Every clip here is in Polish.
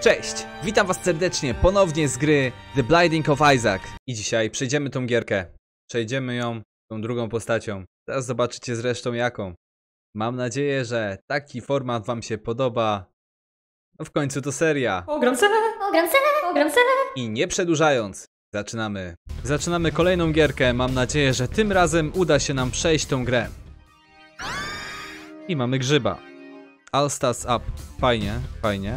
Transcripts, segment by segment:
Cześć! Witam was serdecznie ponownie z gry The Binding of Isaac. I dzisiaj przejdziemy tą gierkę. Przejdziemy ją tą drugą postacią. Teraz zobaczycie zresztą jaką. Mam nadzieję, że taki format wam się podoba. No w końcu to seria. Ogram cenę! I nie przedłużając, zaczynamy. Zaczynamy kolejną gierkę. Mam nadzieję, że tym razem uda się nam przejść tą grę. I mamy grzyba. All stats up. Fajnie, fajnie.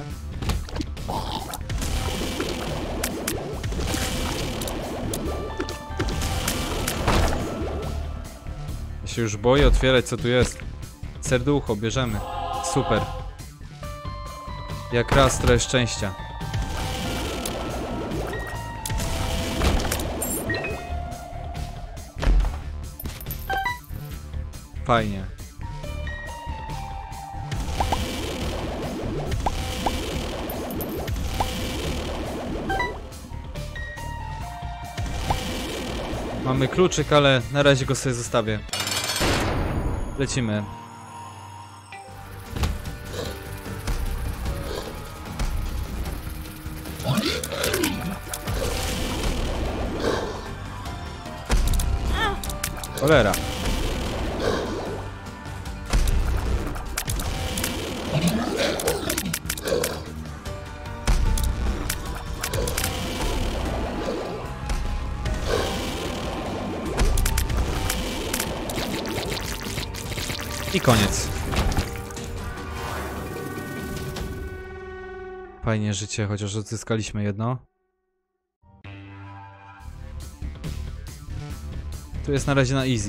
Ja się już boję otwierać, co tu jest. Serducho, bierzemy. Super. Jak raz trochę szczęścia. Fajnie. Mamy kluczyk, ale na razie go sobie zostawię. Lecimy. Cholera. I koniec. Fajnie życie, chociaż odzyskaliśmy jedno. Tu jest na razie na easy.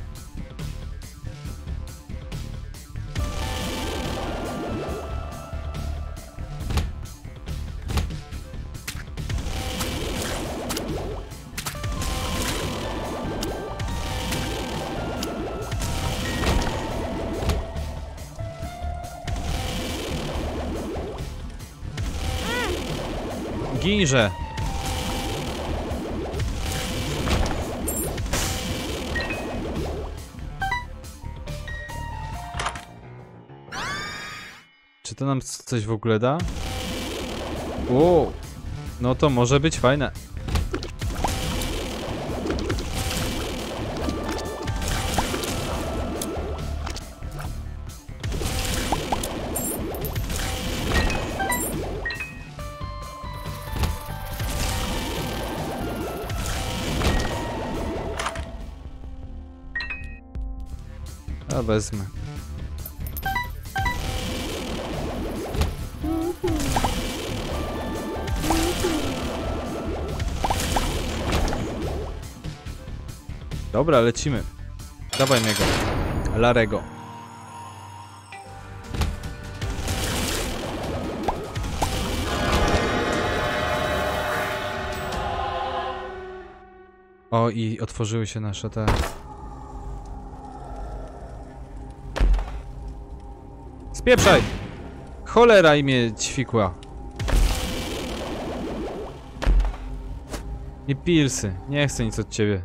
Ginże. Czy to nam coś w ogóle da? Wow. No to może być fajne. A wezmę. Dobra, lecimy. Dawaj mnie go. Larego. O, i otworzyły się nasze te... Spieprzaj! Cholera i mnie ćwikła. Nie pilsy. Nie chcę nic od ciebie.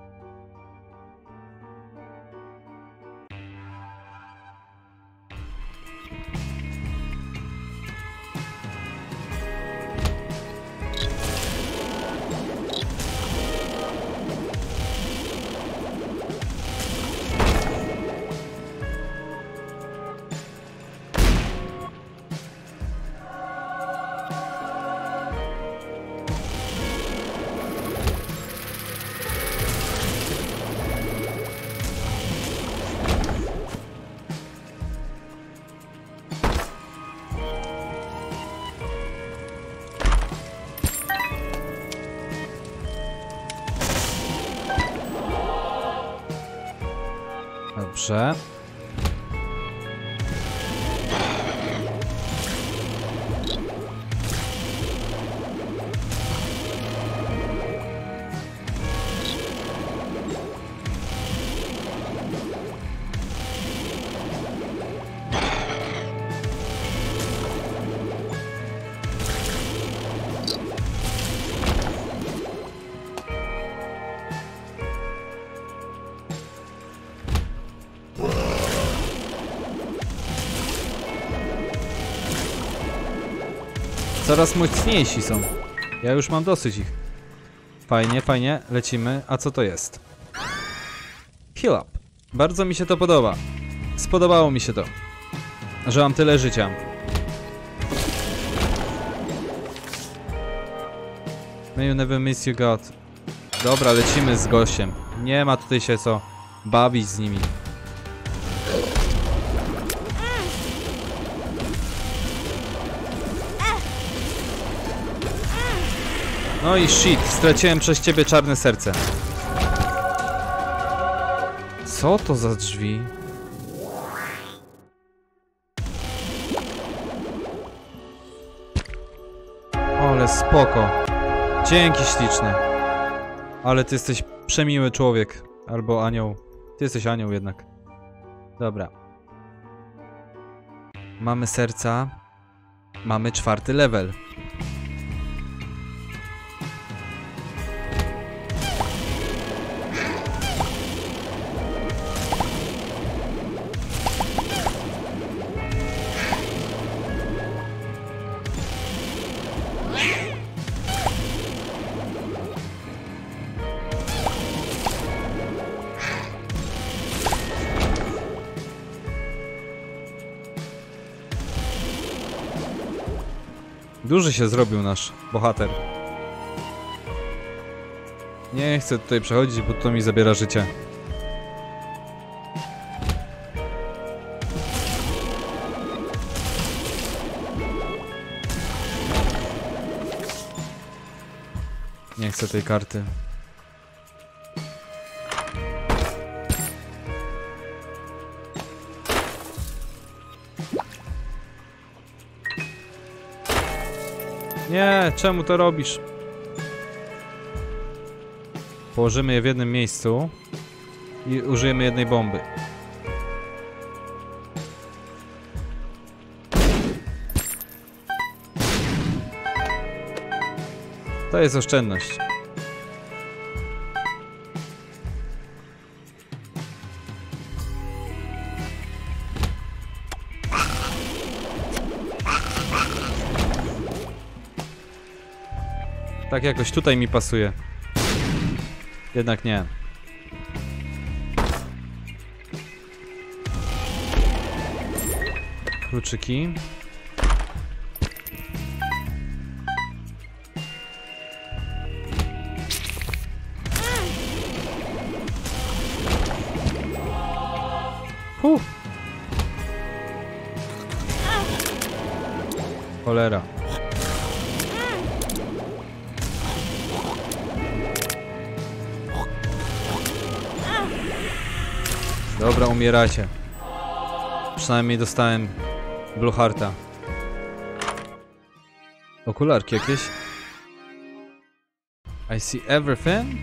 Dobrze. Coraz mocniejsi są. Ja już mam dosyć ich. Fajnie, fajnie, lecimy. A co to jest? Heal up. Bardzo mi się to podoba. Spodobało mi się to, że mam tyle życia. May you never miss your God. Dobra, lecimy z gościem. Nie ma tutaj się co bawić z nimi. No i shit, straciłem przez ciebie czarne serce. Co to za drzwi? Ale spoko. Dzięki śliczne. Ale ty jesteś przemiły człowiek. Albo anioł. Ty jesteś anioł jednak. Dobra. Mamy serca. Mamy 4. level. Duży się zrobił nasz bohater. Nie chcę tutaj przechodzić, bo to mi zabiera życie. Nie chcę tej karty. Nie, czemu to robisz? Położymy je w jednym miejscu i użyjemy jednej bomby. To jest oszczędność. Tak jakoś tutaj mi pasuje. Jednak nie. Kluczyki. Cholera. Dobra, umieracie. Przynajmniej dostałem Blue Hearta. Okularki jakieś? I see everything?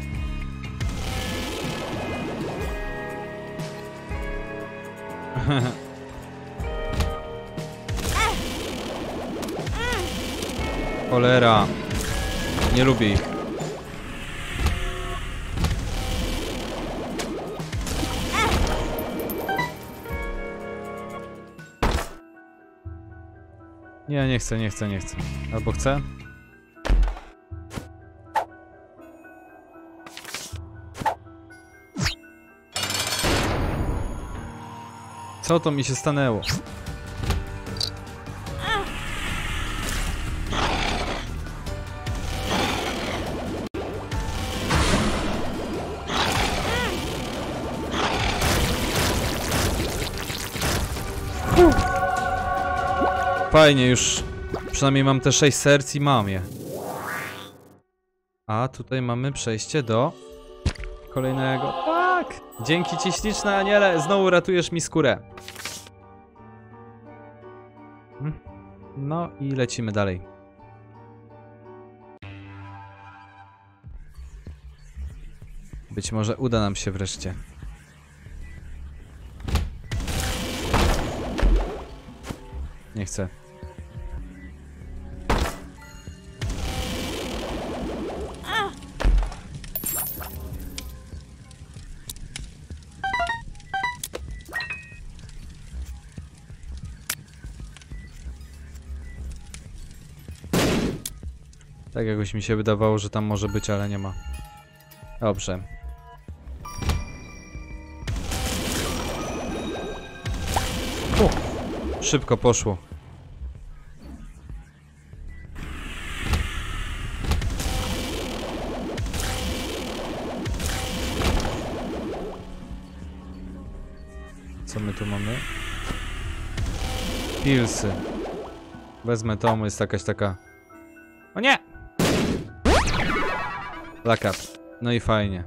Cholera. Nie lubię ich. Nie, nie chcę, nie chcę, nie chcę. Albo chcę? Co to mi się stanęło? Fajnie, już przynajmniej mam te 6 serc i mam je. A tutaj mamy przejście do kolejnego. Tak! Dzięki ci śliczne aniele, znowu ratujesz mi skórę. No i lecimy dalej. Być może uda nam się wreszcie. Nie chcę. Tak jakoś mi się wydawało, że tam może być, ale nie ma. Dobrze. Szybko poszło. Co my tu mamy? Pilsy. Wezmę to, jest jakaś taka... O nie! Black up. No i fajnie.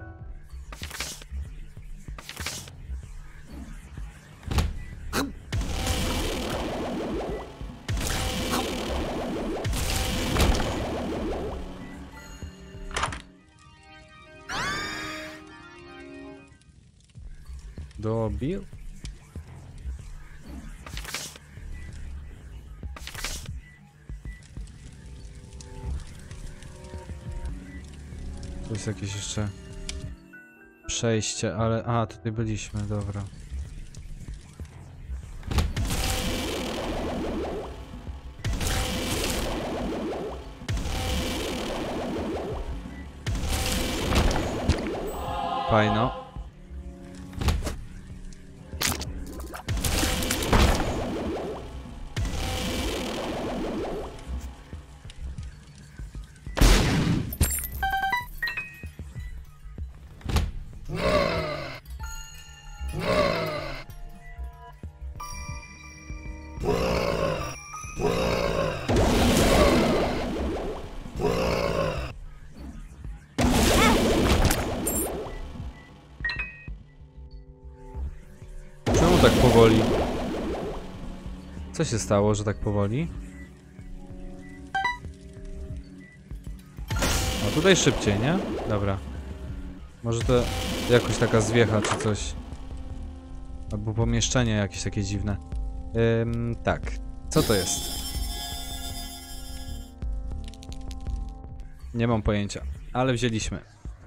Dobił? Tu jest jakieś jeszcze przejście, ale... A, tutaj byliśmy, dobra. Fajno. Czemu tak powoli? Co się stało, że tak powoli? A tutaj szybciej, nie? Dobra. Może to jakoś taka zwiecha czy coś. Albo pomieszczenie jakieś takie dziwne. Tak. Co to jest? Nie mam pojęcia, ale wzięliśmy.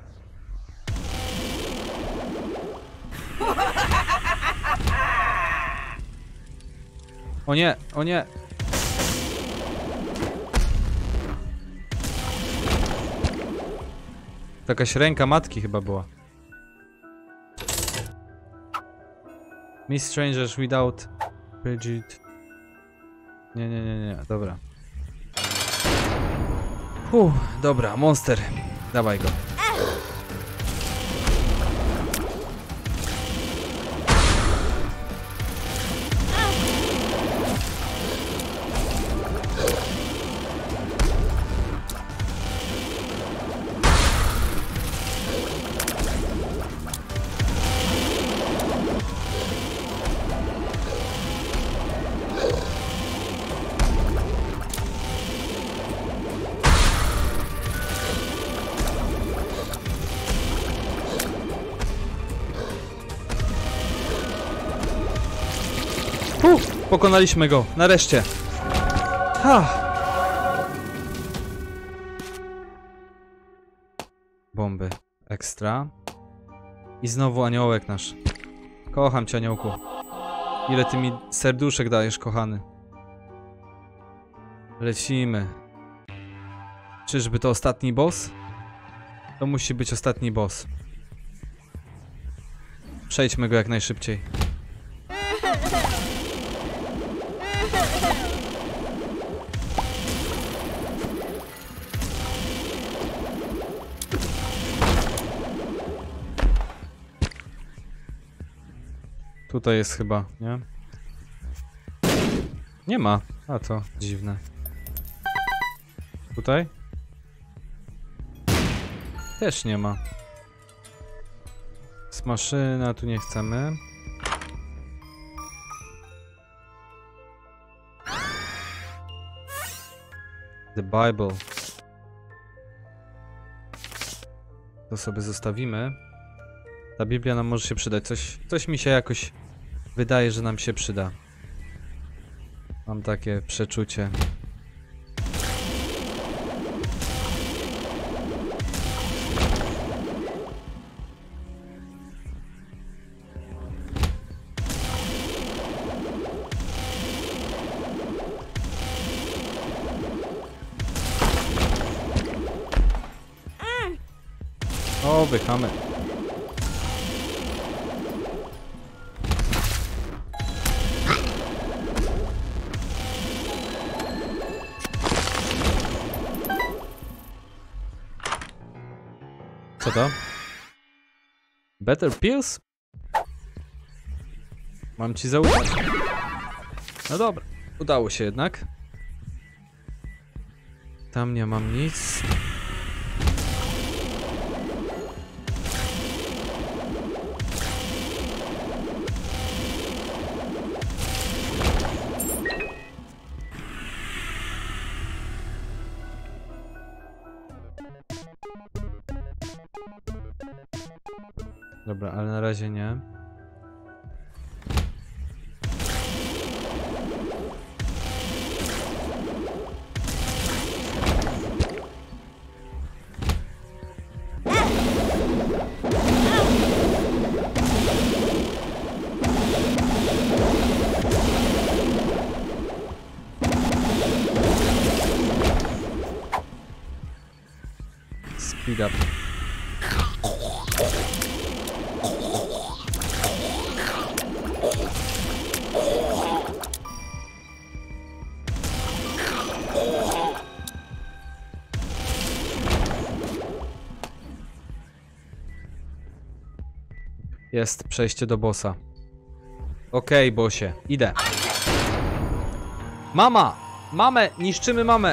O nie, o nie. To jakaś ręka matki chyba była. Miss Strangers without Bridget. Nie, dobra. Dobra, monster. Dawaj go. Pokonaliśmy go, nareszcie. Ha! Bomby. Ekstra. I znowu aniołek nasz. Kocham cię, aniołku. Ile ty mi serduszek dajesz, kochany. Lecimy. Czyżby to ostatni boss? To musi być ostatni boss. Przejdźmy go jak najszybciej. Tutaj jest chyba, nie? Nie ma. A to dziwne. Tutaj? Też nie ma. Z maszyna tu nie chcemy. The Bible. To sobie zostawimy. Ta Biblia nam może się przydać. Coś mi się jakoś wydaje, że nam się przyda. Mam takie przeczucie. O, wychamy. Co to? Better pills? Mam ci zaufać. No dobra, udało się jednak. Tam nie mam nic. Dobra, ale na razie nie. Speed up. Jest przejście do bossa. Okej, bossie, idę. Mama! Mamę! Niszczymy mamę!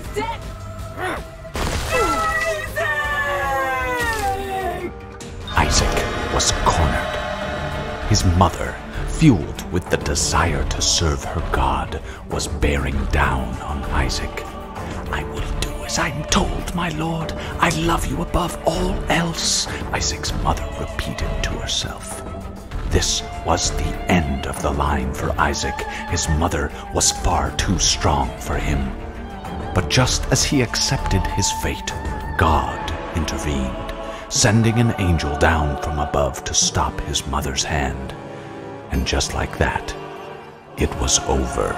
Isaac was cornered. His mother, fueled with the desire to serve her God, was bearing down on Isaac. I will do as I am told, my lord. I love you above all else, Isaac's mother repeated to herself. This was the end of the line for Isaac. His mother was far too strong for him. But just as he accepted his fate, God intervened, sending an angel down from above to stop his mother's hand. And just like that, it was over.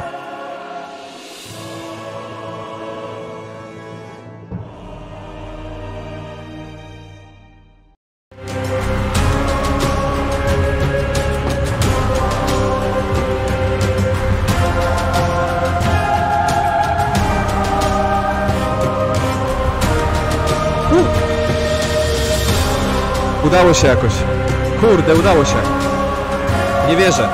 Udało się jakoś. Kurde, udało się. Nie wierzę.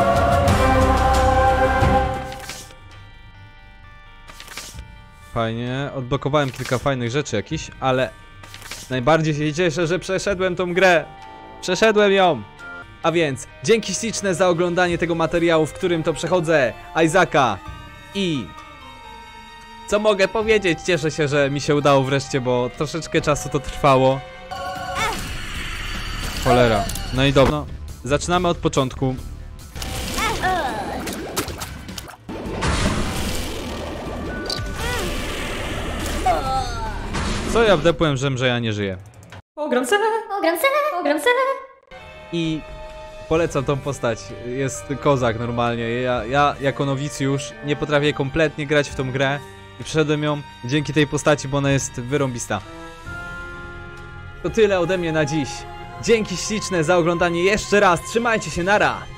Fajnie. Odblokowałem kilka fajnych rzeczy jakichś, ale najbardziej się cieszę, że przeszedłem tą grę. Przeszedłem ją. A więc dzięki śliczne za oglądanie tego materiału, w którym to przechodzę Isaaca. I co mogę powiedzieć? Cieszę się, że mi się udało wreszcie, bo troszeczkę czasu to trwało. Cholera. No i dobra. No, zaczynamy od początku. Co ja wdepłem, że ja nie żyję. Ogram se. I polecam tą postać. Jest kozak normalnie. Ja jako nowicjusz nie potrafię kompletnie grać w tą grę. I przeszedłem ją dzięki tej postaci, bo ona jest wyrąbista. To tyle ode mnie na dziś. Dzięki śliczne za oglądanie jeszcze raz. Trzymajcie się, nara!